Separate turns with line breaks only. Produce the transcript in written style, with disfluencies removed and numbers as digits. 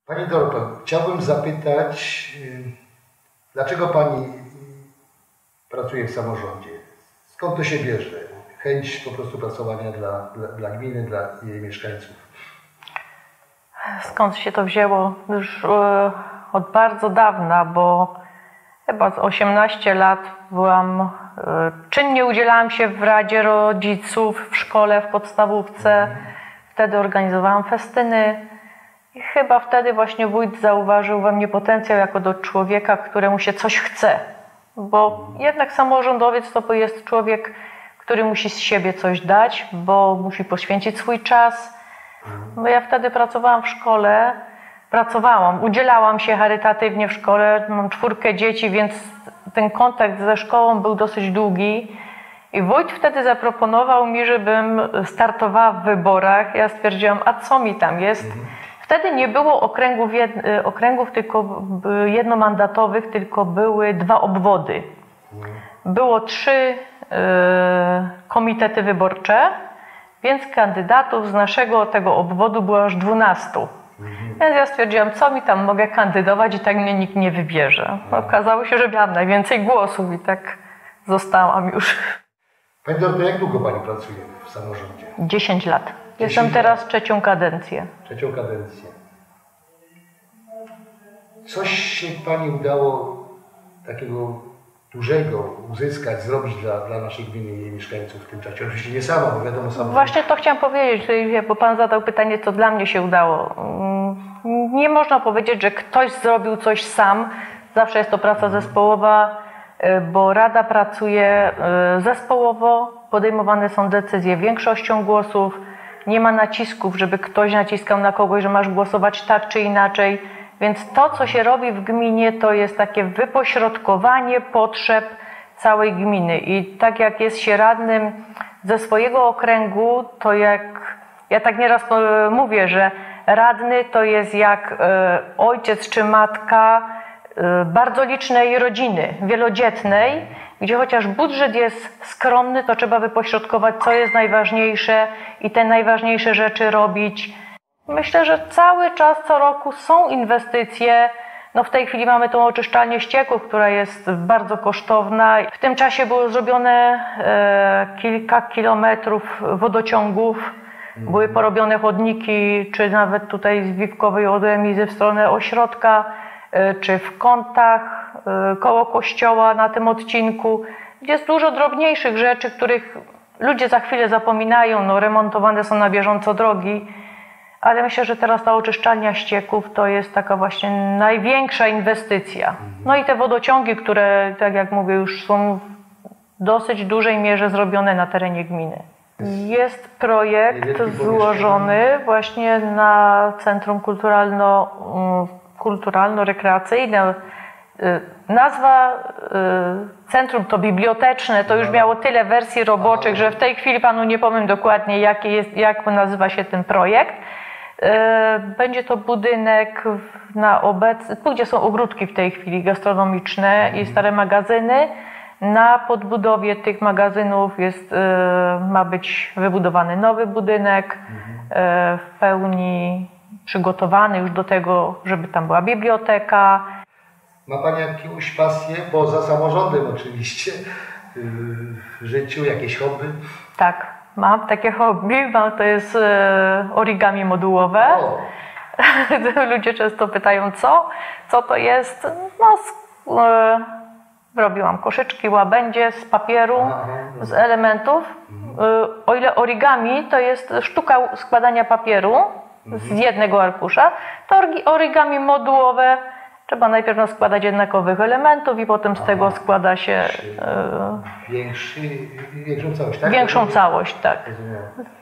Pani Doroto, chciałbym zapytać, dlaczego Pani pracuje w samorządzie? Skąd to się bierze? Chęć po prostu pracowania dla gminy, dla jej mieszkańców?
Skąd się to wzięło? Już od bardzo dawna, bo chyba z 18 lat czynnie udzielałam się w Radzie Rodziców w szkole, w podstawówce. Wtedy organizowałam festyny i chyba wtedy właśnie wójt zauważył we mnie potencjał jako do człowieka, któremu się coś chce. Bo jednak samorządowiec to jest człowiek, który musi z siebie coś dać, bo musi poświęcić swój czas. Bo ja wtedy pracowałam w szkole, udzielałam się charytatywnie w szkole, mam 4 dzieci, więc ten kontakt ze szkołą był dosyć długi. I wójt wtedy zaproponował mi, żebym startowała w wyborach. Ja stwierdziłam, a co mi tam jest? Wtedy nie było okręgów tylko jednomandatowych, tylko były 2 obwody. Było 3 komitety wyborcze, więc kandydatów z naszego tego obwodu było aż 12. Więc ja stwierdziłam, co mi tam mogę kandydować i tak mnie nikt nie wybierze. Okazało się, że miałam najwięcej głosów i tak zostałam już.
Pani Doroto, jak długo Pani pracuje w samorządzie?
10 lat. Jestem teraz 3. kadencję.
3. kadencję. Coś się Pani udało takiego dużego uzyskać, zrobić dla naszej gminy i jej mieszkańców w tym czasie? Oczywiście nie sama, bo wiadomo sama.
Właśnie to chciałam powiedzieć, bo Pan zadał pytanie, co dla mnie się udało. Nie można powiedzieć, że ktoś zrobił coś sam. Zawsze jest to praca zespołowa, bo Rada pracuje zespołowo, podejmowane są decyzje większością głosów. Nie ma nacisków, żeby ktoś naciskał na kogoś, że masz głosować tak czy inaczej. Więc to, co się robi w gminie, to jest takie wypośrodkowanie potrzeb całej gminy. I tak jak jest się radnym ze swojego okręgu, to jak ja tak nieraz mówię, że radny to jest jak ojciec czy matka bardzo licznej rodziny, wielodzietnej, gdzie chociaż budżet jest skromny, to trzeba wypośrodkować, co jest najważniejsze i te najważniejsze rzeczy robić. Myślę, że cały czas, co roku są inwestycje. No w tej chwili mamy tą oczyszczalnię ścieków, która jest bardzo kosztowna. W tym czasie było zrobione kilka kilometrów wodociągów. Były porobione chodniki, czy nawet tutaj z Wiwkowej od Emizy w stronę ośrodka, czy w Kątach, koło kościoła na tym odcinku. Jest dużo drobniejszych rzeczy, których ludzie za chwilę zapominają. No, remontowane są na bieżąco drogi. Ale myślę, że teraz ta oczyszczalnia ścieków to jest taka właśnie największa inwestycja. No i te wodociągi, które, tak jak mówię, już są w dosyć dużej mierze zrobione na terenie gminy. Jest projekt złożony właśnie na Centrum Kulturalno-Rekreacyjne. Nazwa centrum to biblioteczne, to już miało tyle wersji roboczych, że w tej chwili Panu nie powiem dokładnie, jak nazywa się ten projekt. Będzie to budynek gdzie są ogródki w tej chwili gastronomiczne i stare magazyny. Na podbudowie tych magazynów ma być wybudowany nowy budynek, w pełni przygotowany już do tego, żeby tam była biblioteka.
Ma Pani jakąś pasję, poza samorządem oczywiście, w życiu, jakieś hobby?
Tak, mam takie hobby, to jest origami modułowe. Ludzie często pytają, co to jest. No, robiłam koszyczki, łabędzie z papieru, z elementów. O ile origami to jest sztuka składania papieru z jednego arkusza, to origami modułowe trzeba najpierw składać jednakowych elementów i potem z tego składa się
większą całość, tak?
Większą całość, tak.